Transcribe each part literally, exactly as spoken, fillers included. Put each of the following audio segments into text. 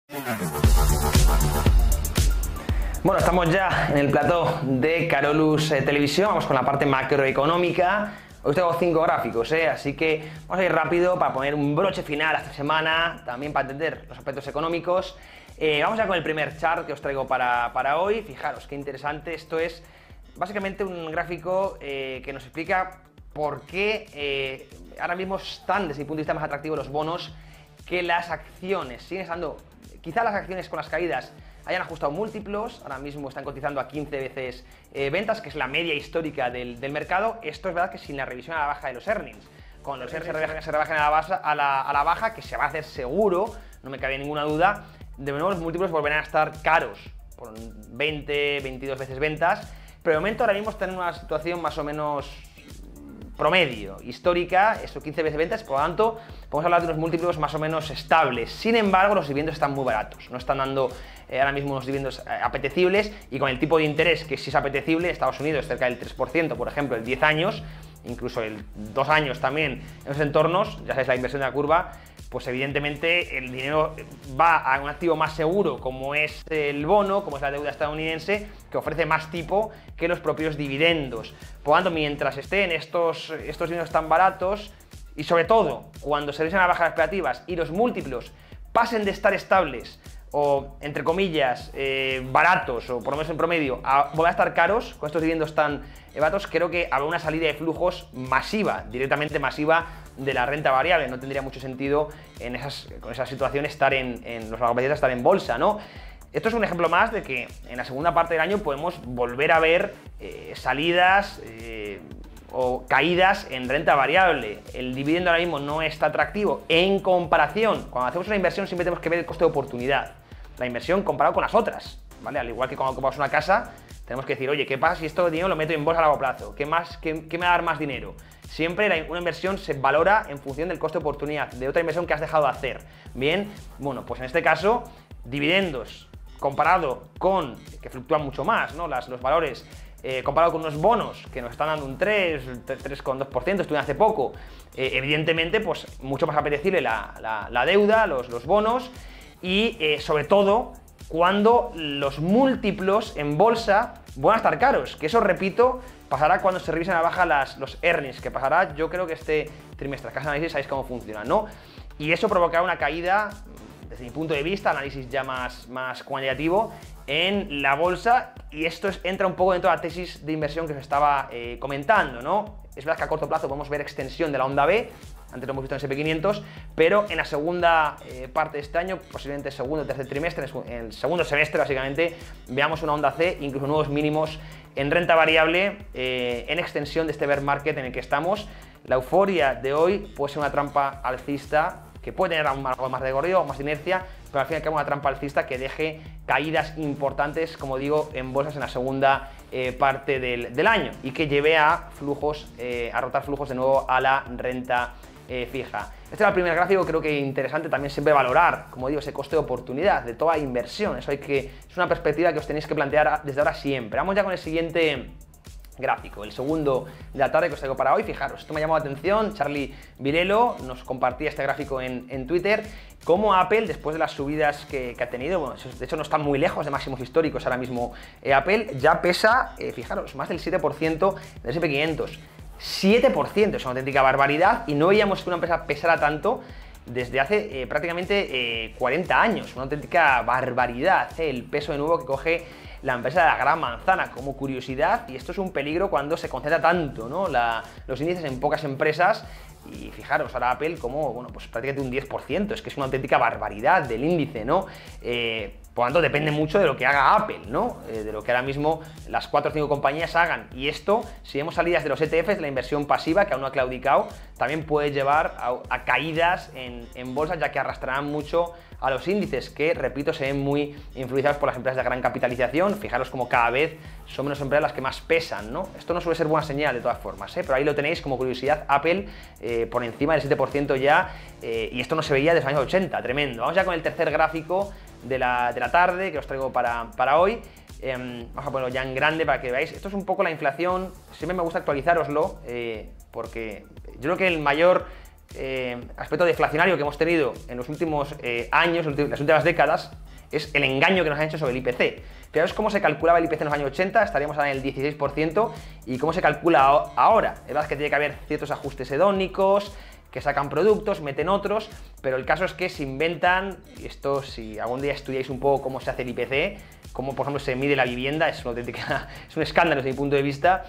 Bueno, estamos ya en el plató de Carolus eh, Televisión, vamos con la parte macroeconómica. Hoy tengo cinco gráficos, ¿eh? Así que vamos a ir rápido para poner un broche final a esta semana, también para entender los aspectos económicos. Eh, vamos ya con el primer chart que os traigo para, para hoy. Fijaros qué interesante, esto es básicamente un gráfico eh, que nos explica por qué eh, ahora mismo están desde mi punto de vista más atractivos los bonos que las acciones. Siguen estando, quizá las acciones con las caídas hayan ajustado múltiplos, ahora mismo están cotizando a quince veces eh, ventas, que es la media histórica del, del mercado. Esto es verdad que sin la revisión a la baja de los earnings. Cuando los earnings se rebajen, se rebajen a, la base, a, la, a la baja, que se va a hacer seguro, no me cabe ninguna duda, de nuevo los múltiplos volverán a estar caros, por veinte, veintidós veces ventas, pero de momento ahora mismo están en una situación más o menos promedio, histórica, eso quince veces ventas, por lo tanto podemos hablar de unos múltiplos más o menos estables. Sin embargo, los dividendos están muy baratos, no están dando eh, ahora mismo unos dividendos eh, apetecibles, y con el tipo de interés que sí es apetecible, Estados Unidos cerca del tres por ciento, por ejemplo, el diez años, incluso el dos años también en esos entornos, ya sabéis la inversión de la curva, pues evidentemente el dinero va a un activo más seguro como es el bono, como es la deuda estadounidense, que ofrece más tipo que los propios dividendos. Por lo tanto, mientras estén estos, estos dineros tan baratos, y sobre todo cuando se revisen a bajas expectativas y los múltiplos pasen de estar estables o, entre comillas, eh, baratos, o por lo menos en promedio, a volver a estar caros, con estos dividendos tan baratos, creo que habrá una salida de flujos masiva, directamente masiva, de la renta variable. No tendría mucho sentido en esas, con esa situación estar en, en los largoplacistas, estar en bolsa, ¿no? Esto es un ejemplo más de que en la segunda parte del año podemos volver a ver eh, salidas eh, o caídas en renta variable. El dividendo ahora mismo no está atractivo en comparación. Cuando hacemos una inversión siempre tenemos que ver el coste de oportunidad, la inversión comparado con las otras, ¿vale? Al igual que cuando compramos una casa, tenemos que decir, oye, ¿qué pasa si esto dinero lo meto en bolsa a largo plazo? ¿Qué, más, qué, qué me va a dar más dinero? Siempre la, una inversión se valora en función del coste de oportunidad, de otra inversión que has dejado de hacer. Bien, bueno, pues en este caso, dividendos comparado con, que fluctúan mucho más, ¿no? Las, los valores, eh, comparado con unos bonos que nos están dando un tres, tres coma dos por ciento, estuvieron hace poco, eh, evidentemente, pues mucho más apetecible la, la, la deuda, los, los bonos, y eh, sobre todo cuando los múltiplos en bolsa van a estar caros, que eso, repito, pasará cuando se revisen a la baja las, los earnings, que pasará, yo creo que este trimestre. Casa de análisis sabéis cómo funciona, ¿no? Y eso provocará una caída, desde mi punto de vista, análisis ya más, más cuantitativo, en la bolsa, y esto es, entra un poco dentro de la tesis de inversión que os estaba eh, comentando, ¿no? Es verdad que a corto plazo podemos ver extensión de la onda B, antes lo hemos visto en ese P quinientos, pero en la segunda eh, parte de este año, posiblemente segundo o tercer trimestre, en el segundo semestre básicamente, veamos una onda C, incluso nuevos mínimos en renta variable, eh, en extensión de este bear market en el que estamos. La euforia de hoy puede ser una trampa alcista, que puede tener algo más de recorrido, más de inercia, pero al fin y al cabo una trampa alcista que deje caídas importantes, como digo, en bolsas en la segunda eh, parte del, del año, y que lleve a flujos, eh, a rotar flujos de nuevo a la renta Eh, fija. Este era el primer gráfico. Creo que interesante también siempre valorar, como digo, ese coste de oportunidad de toda inversión. Eso hay que, es una perspectiva que os tenéis que plantear desde ahora siempre. Vamos ya con el siguiente gráfico, el segundo de la tarde que os traigo para hoy. Fijaros, esto me ha llamado la atención. Charlie Virelo nos compartía este gráfico en, en Twitter, cómo Apple, después de las subidas que, que ha tenido, bueno, de hecho no está muy lejos de máximos históricos ahora mismo, eh, Apple ya pesa, eh, fijaros, más del siete por ciento del ese and pe quinientos. siete por ciento, es una auténtica barbaridad, y no veíamos que una empresa pesara tanto desde hace eh, prácticamente eh, cuarenta años, una auténtica barbaridad, eh, el peso de nuevo que coge la empresa de la gran manzana, como curiosidad, y esto es un peligro cuando se concentra tanto, ¿no? la, los índices en pocas empresas. Y fijaros, ahora Apple como, bueno, pues prácticamente un diez por ciento, es que es una auténtica barbaridad del índice, ¿no? Eh, por lo tanto, depende mucho de lo que haga Apple, ¿no? Eh, de lo que ahora mismo las cuatro o cinco compañías hagan. Y esto, si vemos salidas de los E T Fs, de la inversión pasiva, que aún no ha claudicado, también puede llevar a, a caídas en, en bolsas, ya que arrastrarán mucho a los índices, que, repito, se ven muy influenciados por las empresas de gran capitalización. Fijaros como cada vez son menos empresas las que más pesan, ¿no? Esto no suele ser buena señal de todas formas, ¿eh? Pero ahí lo tenéis como curiosidad, Apple eh, por encima del siete por ciento ya, eh, y esto no se veía desde los años ochenta, tremendo. Vamos ya con el tercer gráfico de la, de la tarde que os traigo para, para hoy. Eh, vamos a ponerlo ya en grande para que veáis. Esto es un poco la inflación. Siempre me gusta actualizároslo, eh, porque yo creo que el mayor eh, aspecto deflacionario que hemos tenido en los últimos eh, años, las últimas décadas, es el engaño que nos han hecho sobre el I P C. Fijaros cómo se calculaba el I P C en los años ochenta, estaríamos ahora en el dieciséis por ciento, y cómo se calcula ahora. Es verdad que tiene que haber ciertos ajustes hedónicos, que sacan productos, meten otros, pero el caso es que se inventan, y esto si algún día estudiáis un poco cómo se hace el I P C, cómo por ejemplo se mide la vivienda, es, una auténtica, es un escándalo desde mi punto de vista,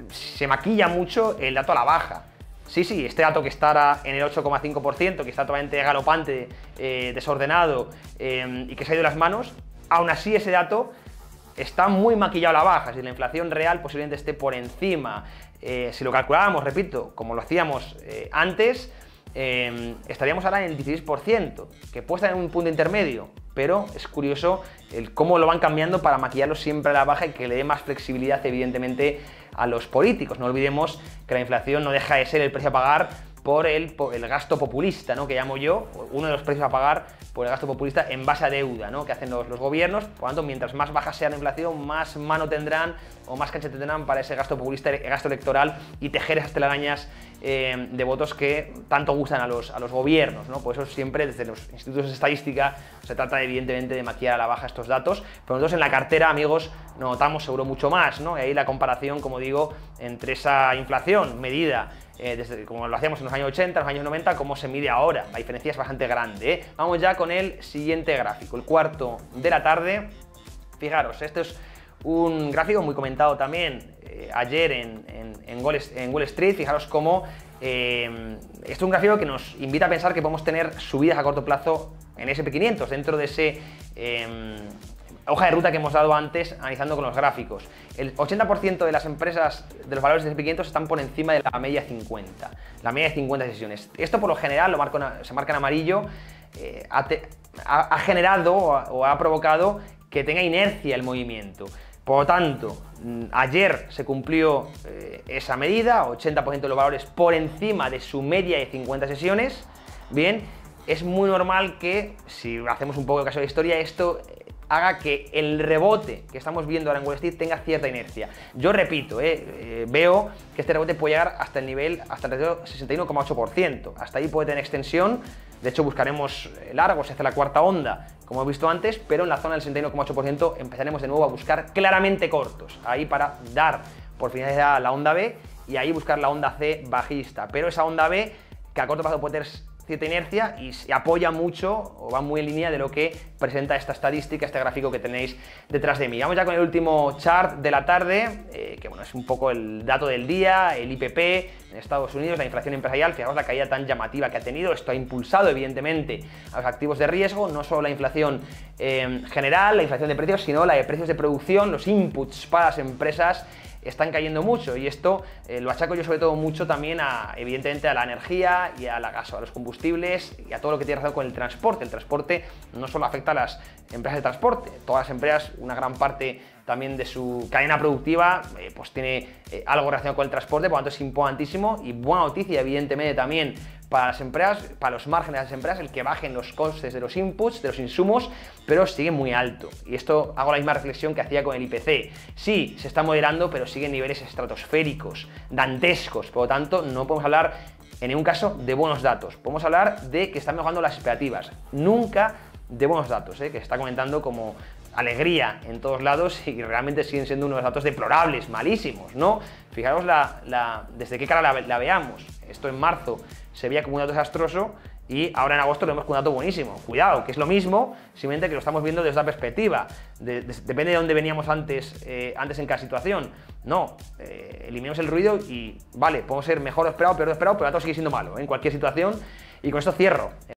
se maquilla mucho el dato a la baja. Sí, sí, este dato que estará en el ocho coma cinco por ciento, que está totalmente galopante, eh, desordenado eh, y que se ha ido de las manos, aún así ese dato está muy maquillado a la baja. Si la inflación real posiblemente esté por encima, eh, si lo calculábamos, repito, como lo hacíamos eh, antes, eh, estaríamos ahora en el dieciséis por ciento, que puede estar en un punto intermedio, pero es curioso el cómo lo van cambiando para maquillarlo siempre a la baja y que le dé más flexibilidad, evidentemente, a los políticos. No olvidemos que la inflación no deja de ser el precio a pagar por el, por el gasto populista, ¿no?, que llamo yo, uno de los precios a pagar por el gasto populista en base a deuda, ¿no?, que hacen los, los gobiernos. Por lo tanto, mientras más baja sea la inflación, más mano tendrán o más cancha tendrán para ese gasto populista, el gasto electoral, y tejer esas telarañas eh, de votos que tanto gustan a los, a los gobiernos, ¿no? Por eso siempre desde los institutos de estadística se trata evidentemente de maquillar a la baja estos datos, pero nosotros en la cartera, amigos, notamos seguro mucho más, ¿no? Y ahí la comparación, como digo, entre esa inflación medida Eh, desde, como lo hacíamos en los años ochenta, en los años noventa, cómo se mide ahora. La diferencia es bastante grande, ¿eh? Vamos ya con el siguiente gráfico, el cuarto de la tarde. Fijaros, este es un gráfico muy comentado también eh, ayer en, en, en, Wall, en Wall Street. Fijaros cómo eh, esto es un gráfico que nos invita a pensar que podemos tener subidas a corto plazo en ese ese and pe quinientos, dentro de ese eh, hoja de ruta que hemos dado antes analizando con los gráficos. El ochenta por ciento de las empresas de los valores de ese and pe quinientos están por encima de la media cincuenta, la media de cincuenta sesiones. Esto por lo general lo marco, se marca en amarillo, eh, ha, te, ha, ha generado o ha provocado que tenga inercia el movimiento. Por lo tanto, ayer se cumplió eh, esa medida, ochenta por ciento de los valores por encima de su media de cincuenta sesiones. Bien, es muy normal que, si hacemos un poco de caso de historia, esto haga que el rebote que estamos viendo ahora en Wall Street tenga cierta inercia. Yo repito, eh, eh, veo que este rebote puede llegar hasta el nivel, hasta el sesenta y uno coma ocho por ciento. Hasta ahí puede tener extensión. De hecho, buscaremos largo, se hace la cuarta onda, como he visto antes, pero en la zona del sesenta y uno coma ocho por ciento empezaremos de nuevo a buscar claramente cortos, ahí para dar por finalizada la onda B y ahí buscar la onda C bajista. Pero esa onda B, que a corto plazo puede tener cierta inercia y se apoya mucho o va muy en línea de lo que presenta esta estadística, este gráfico que tenéis detrás de mí. Vamos ya con el último chart de la tarde, eh, que bueno, es un poco el dato del día, el I P P en Estados Unidos, la inflación empresarial. Fijaos la caída tan llamativa que ha tenido. Esto ha impulsado evidentemente a los activos de riesgo, no solo la inflación eh, general, la inflación de precios, sino la de precios de producción, los inputs para las empresas están cayendo mucho, y esto eh, lo achaco yo sobre todo mucho también a, evidentemente, a la energía y a la gas, a los combustibles y a todo lo que tiene relación con el transporte. El transporte no solo afecta a las empresas de transporte, todas las empresas, una gran parte también de su cadena productiva eh, pues tiene eh, algo relacionado con el transporte, por lo tanto es importantísimo. Y buena noticia evidentemente también para las empresas, para los márgenes de las empresas, el que bajen los costes de los inputs, de los insumos, pero sigue muy alto. Y esto hago la misma reflexión que hacía con el I P C. Sí, se está moderando, pero sigue en niveles estratosféricos, dantescos. Por lo tanto, no podemos hablar en ningún caso de buenos datos. Podemos hablar de que están mejorando las expectativas, nunca de buenos datos, ¿eh? Que se está comentando como alegría en todos lados y realmente siguen siendo unos datos deplorables, malísimos, ¿no? Fijaros la, la, desde qué cara la, la veamos. Esto en marzo se veía como un dato desastroso y ahora en agosto lo vemos como un dato buenísimo. Cuidado, que es lo mismo, simplemente que lo estamos viendo desde otra perspectiva. De, de, depende de dónde veníamos antes, eh, antes en cada situación. No, eh, eliminemos el ruido y vale, podemos ser mejor esperado, peor esperado, pero el dato sigue siendo malo, ¿eh? En cualquier situación. Y con esto cierro.